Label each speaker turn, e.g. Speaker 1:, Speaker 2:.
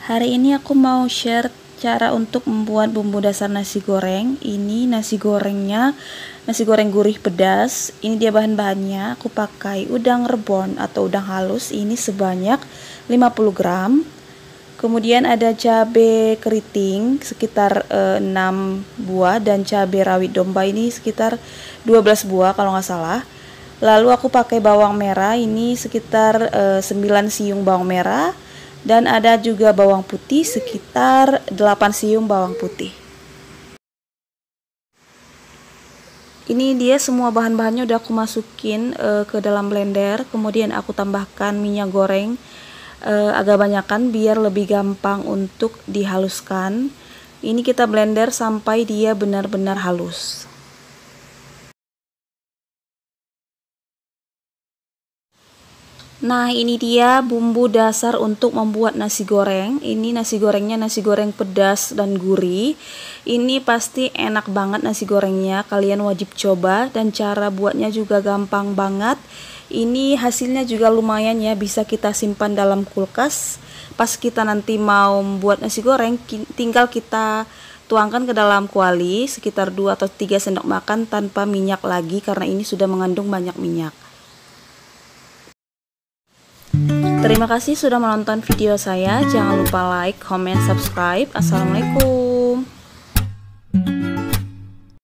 Speaker 1: Hari ini aku mau share cara untuk membuat bumbu dasar nasi goreng. Ini nasi gorengnya, nasi goreng gurih pedas. Ini dia bahan-bahannya. Aku pakai udang rebon atau udang halus. Ini sebanyak 50 gram. Kemudian ada cabai keriting sekitar 6 buah dan cabai rawit domba ini sekitar 12 buah kalau nggak salah. Lalu aku pakai bawang merah ini sekitar 9 siung bawang merah. Dan ada juga bawang putih sekitar 8 siung bawang putih. Ini dia semua bahan-bahannya udah aku masukin ke dalam blender. Kemudian aku tambahkan minyak goreng agak banyakan biar lebih gampang untuk dihaluskan. Ini kita blender sampai dia benar-benar halus. Nah, ini dia bumbu dasar untuk membuat nasi goreng. Ini nasi gorengnya nasi goreng pedas dan gurih. Ini pasti enak banget nasi gorengnya. Kalian wajib coba dan cara buatnya juga gampang banget. Ini hasilnya juga lumayan ya, bisa kita simpan dalam kulkas. Pas kita nanti mau membuat nasi goreng, tinggal kita tuangkan ke dalam kuali sekitar 2 atau 3 sendok makan tanpa minyak lagi karena ini sudah mengandung banyak minyak. Terima kasih sudah menonton video saya. Jangan lupa like, comment, subscribe. Assalamualaikum.